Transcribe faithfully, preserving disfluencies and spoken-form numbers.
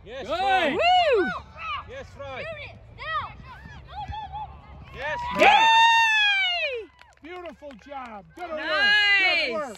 Yes, Good. Fry. Woo! Yes, Fry. Yes. Yay! Beautiful job. Good Nice. work. Good work.